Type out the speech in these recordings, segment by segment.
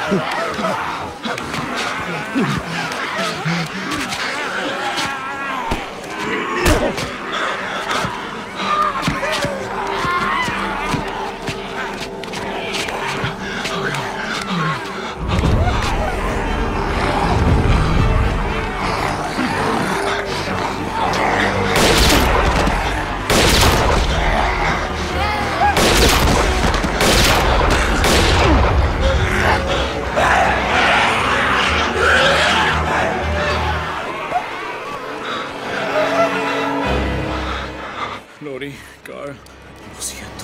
Lori, Carl, lo siento.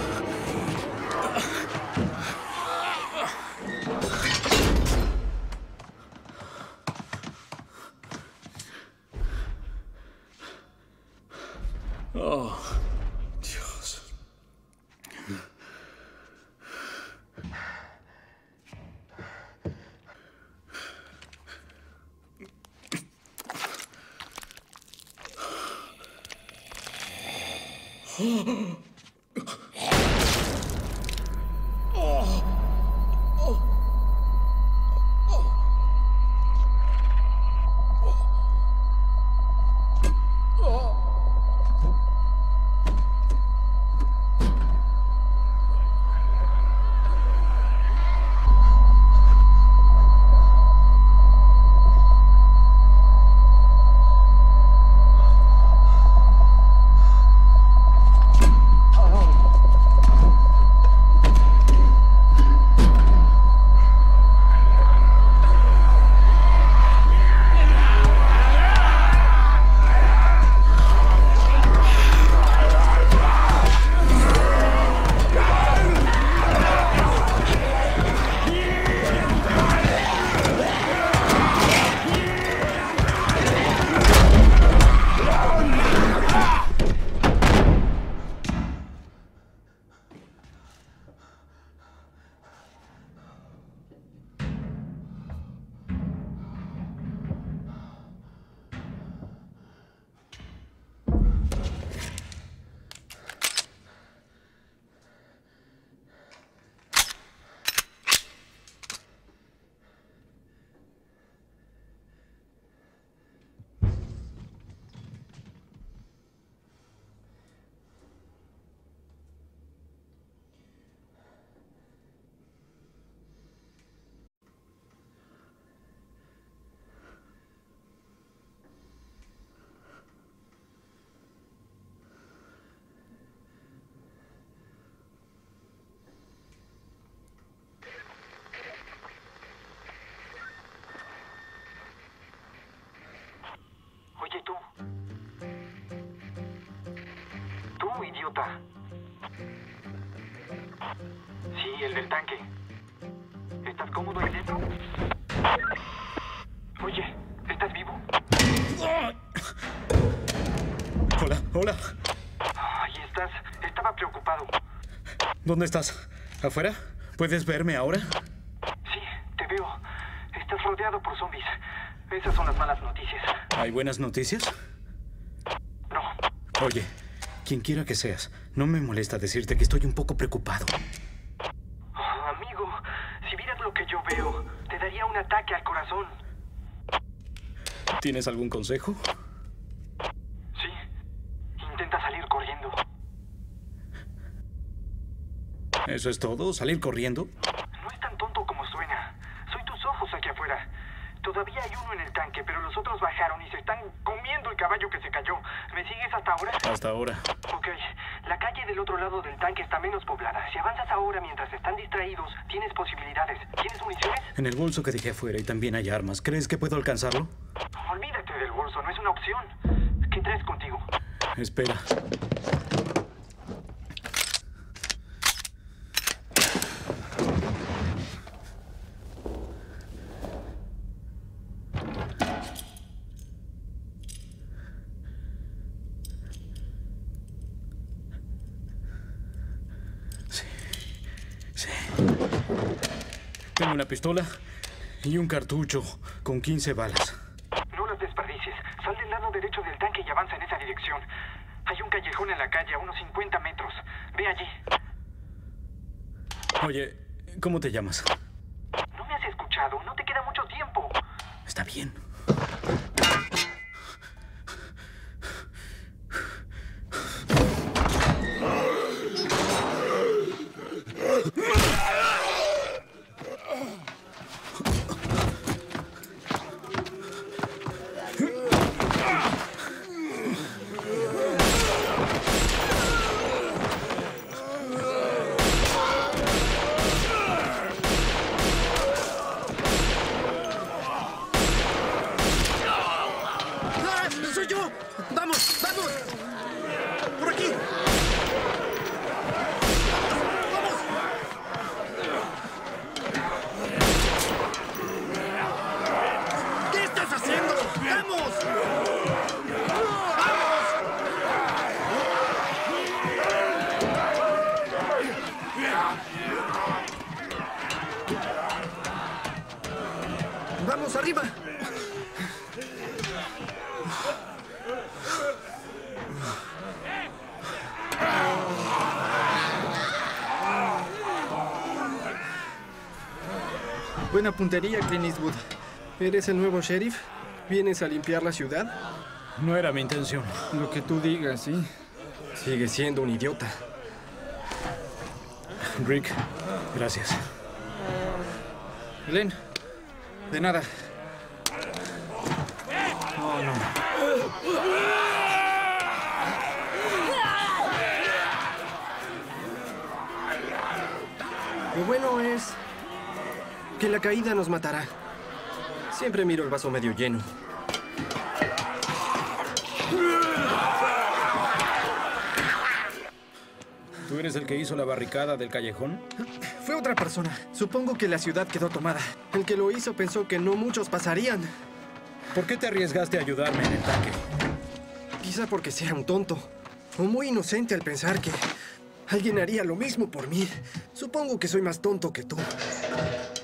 Oh, Dios. Oye, tú. Tú, idiota. Sí, el del tanque. ¿Estás cómodo ahí dentro? Oye, ¿estás vivo? Hola, hola. Ahí estás. Estaba preocupado. ¿Dónde estás? ¿Afuera? ¿Puedes verme ahora? Sí, te veo. Estás rodeado por zombies. Esas son las malas noticias. ¿Hay buenas noticias? No. Oye, quien quiera que seas, no me molesta decirte que estoy un poco preocupado. Oh, amigo, si vieras lo que yo veo, te daría un ataque al corazón. ¿Tienes algún consejo? Sí. Intenta salir corriendo. ¿Eso es todo? ¿Salir corriendo? No es tan tonto como suena. Soy tus ojos aquí afuera. Todavía hay uno en el tanque, pero los otros bajaron y se están comiendo el caballo que se cayó. ¿Me sigues hasta ahora? Hasta ahora. Ok. La calle del otro lado del tanque está menos poblada. Si avanzas ahora mientras están distraídos, tienes posibilidades. ¿Tienes municiones? En el bolso que dejé afuera y también hay armas. ¿Crees que puedo alcanzarlo? Olvídate del bolso, no es una opción. ¿Qué traes contigo? Espera. Sí. Tengo una pistola y un cartucho con 15 balas. No las desperdicies. Sal del lado derecho del tanque y avanza en esa dirección. Hay un callejón en la calle a unos 50 metros. Ve allí. Oye, ¿cómo te llamas? No me bien. ¡Soy yo! ¡Vamos! ¡Vamos! ¡Por aquí! ¡Vamos! ¿Qué estás haciendo? ¡Vamos! ¡Vamos! ¡Vamos, arriba! Buena puntería, Clint Eastwood. ¿Eres el nuevo sheriff? ¿Vienes a limpiar la ciudad? No era mi intención. Lo que tú digas, sí. Sigue siendo un idiota. Rick, gracias. Glenn, de nada. Oh, no. Lo bueno es que la caída nos matará. Siempre miro el vaso medio lleno. ¿Tú eres el que hizo la barricada del callejón? Fue otra persona. Supongo que la ciudad quedó tomada. El que lo hizo pensó que no muchos pasarían. ¿Por qué te arriesgaste a ayudarme en el tanque? Quizá porque sea un tonto. O muy inocente al pensar que alguien haría lo mismo por mí. Supongo que soy más tonto que tú.